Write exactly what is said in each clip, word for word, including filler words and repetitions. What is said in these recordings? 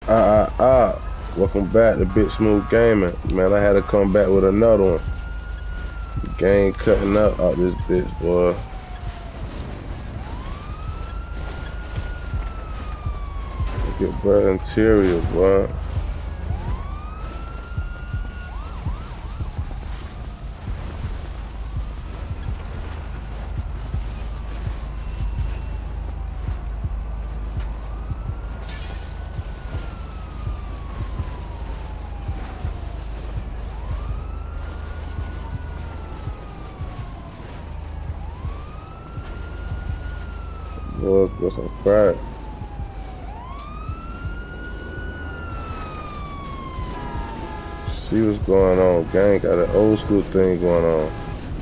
Ah, ah, ah. Welcome back to Big Smooth Gaming. Man, I had to come back with another one. Game cutting up out this bitch, boy. Look at bro interior, boy. Boy, got some crack. See what's going on. Gang got an old school thing going on.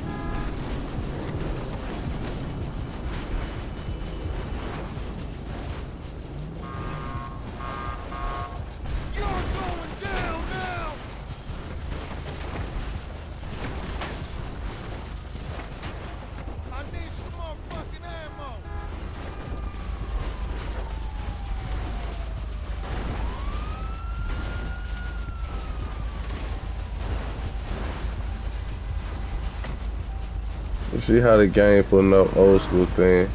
You see how the game putting up old school thing.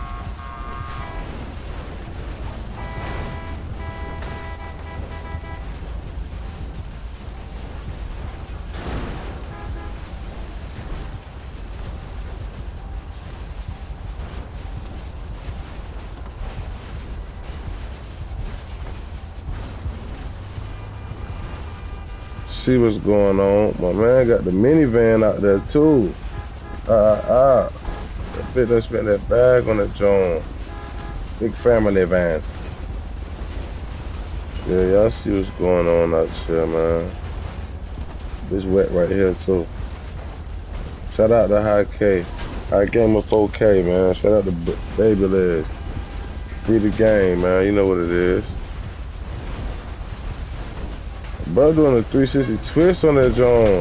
See what's going on. My man got the minivan out there too. Ah, uh, ah. That bitch done spent that bag on the John. Big family van. Yeah, y'all see what's going on out here, man. It's wet right here too. Shout out to High K. High Gamer four K, man. Shout out to B Baby Legs. Free the game, man. You know what it is. Bro doing a three sixty twist on that John.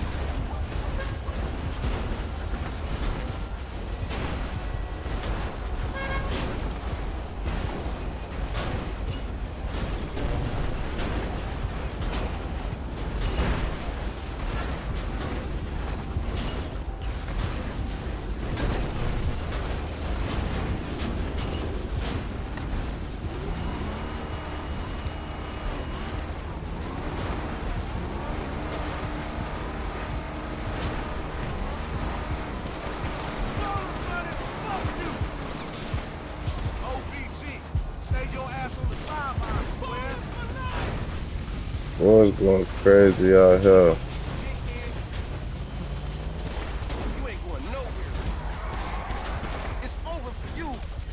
Boys going crazy out here. You ain't going nowhere. It's over for you.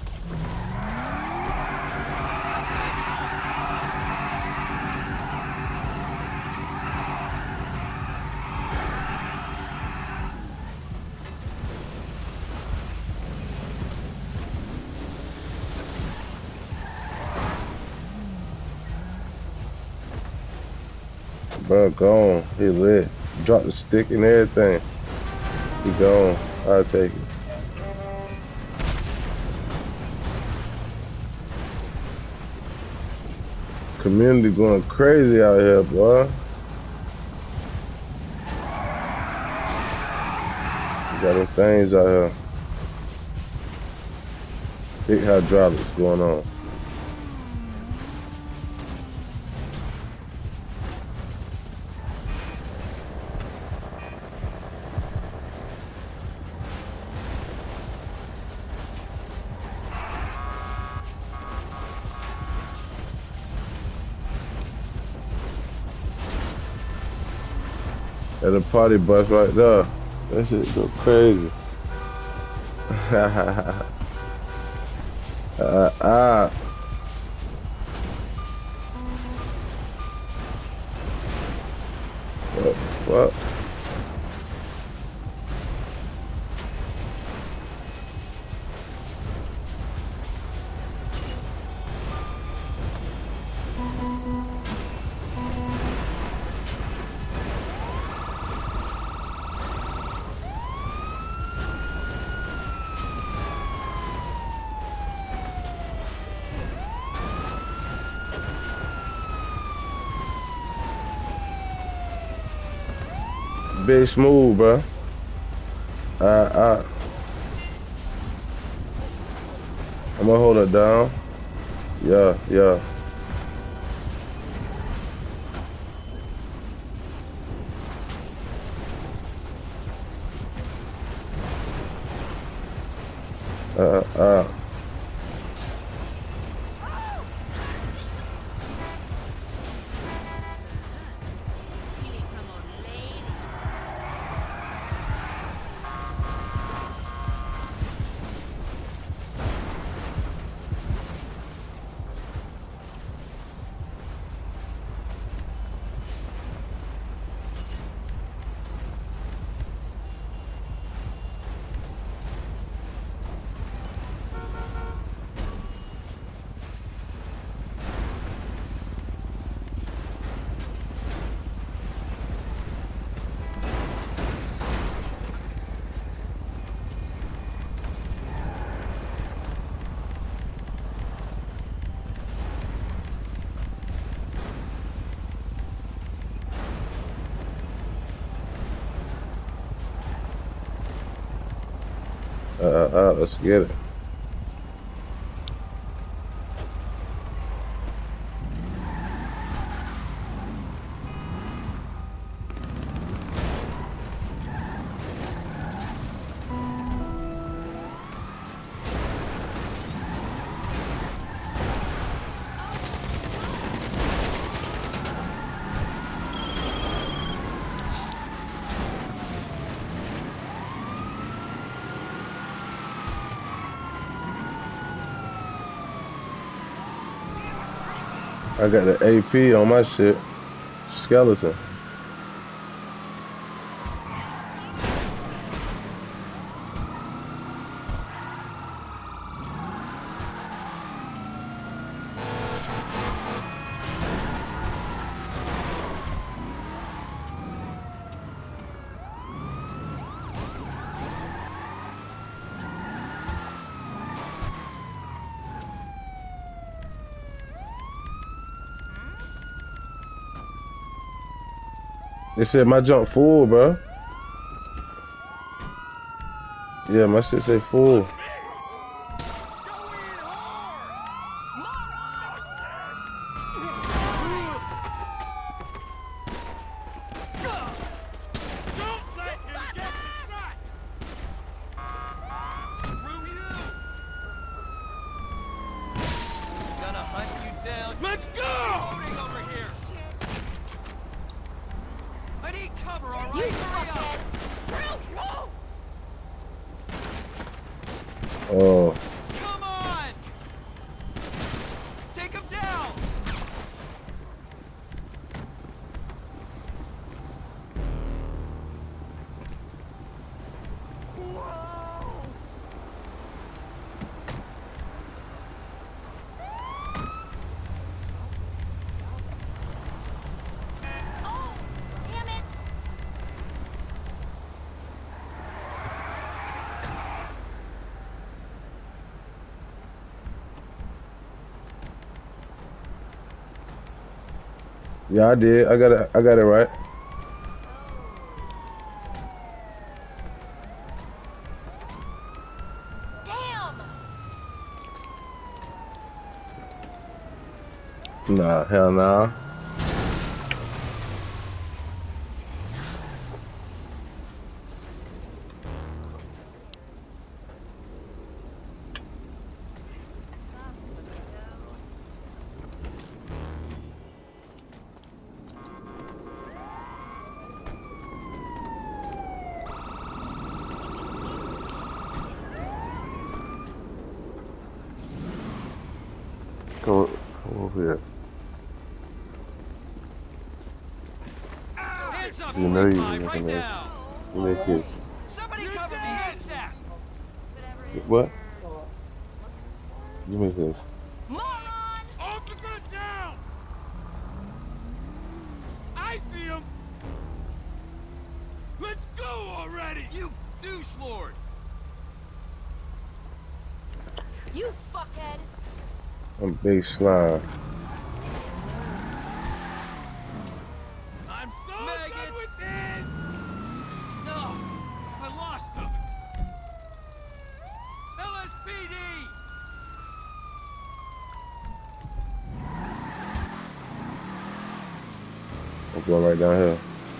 Bro, gone. He lit. Dropped the stick and everything. He gone. I'll take it. Community going crazy out here, boy. Got them things out here. Big hydraulics going on. At the party bus right there. That shit go crazy. uh, ah. What? What? Big Smooth, bro. Uh, uh, I'm gonna hold it down. Yeah, yeah. Uh, uh. Uh, uh, uh, let's get it. I got the A P on my shit. Skeleton. They said my junk full, bro. Yeah, my shit say full. Let's go! Over here. I need cover, all right? You fuckhead! Oh. Come on! Take him down! Yeah, I did. I got it. I got it right. Damn. Nah, hell nah. Come, come over here. Hands up, You know you right making this. now. You make this. Somebody cover me ASAP. What? You make this. Moron! Officer down! I see him! Let's go already! You douche lord! You fuckhead! I'm big slime. I'm so done with this! I'm going right down here.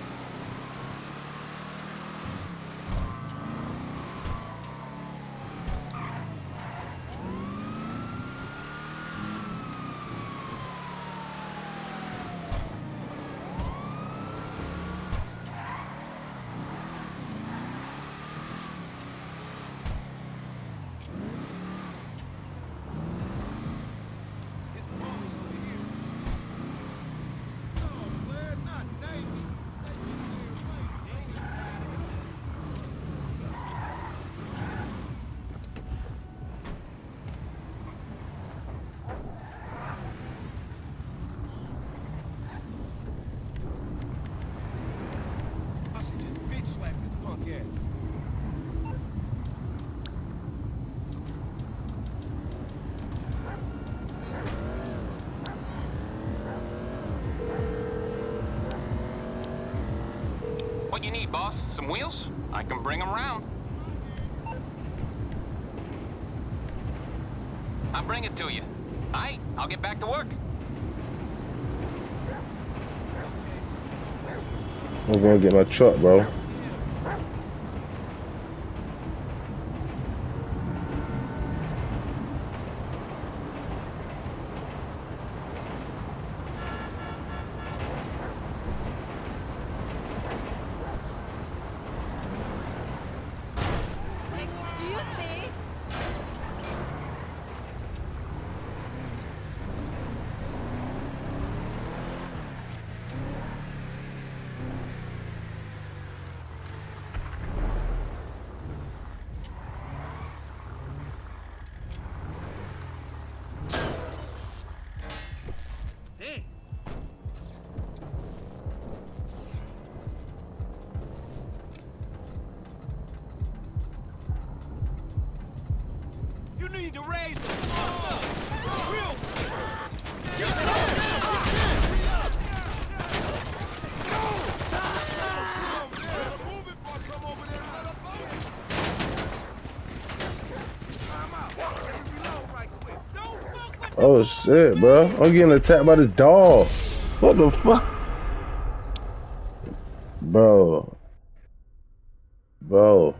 It's bombs over here. No, Blair, not Navy. They just stay away. They ain't got time to do that. I should just bitch slap this punk ass. What you need, boss? Some wheels? I can bring them round. I'll bring it to you. All right, I'll get back to work. I'm gonna get my truck, bro. Excuse me. Damn. You need to raise the fuck up. Real quick. Get down. Move it, boy. Come over there and let up on it. Time out. Let me reload right quick. Don't fuck with Oh shit, bro. I'm getting attacked by this dog. What the fuck? Bro. Bro.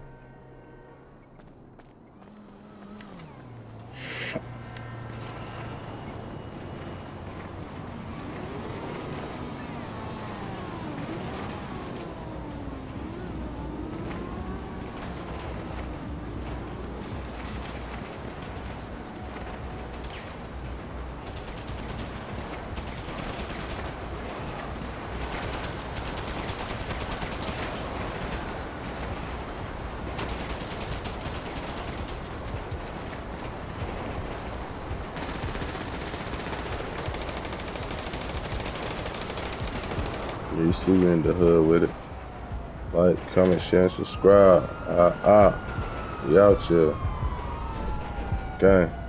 You see me in the hood with it. Like, comment, share, and subscribe. Ah, ah. We out here. Gang.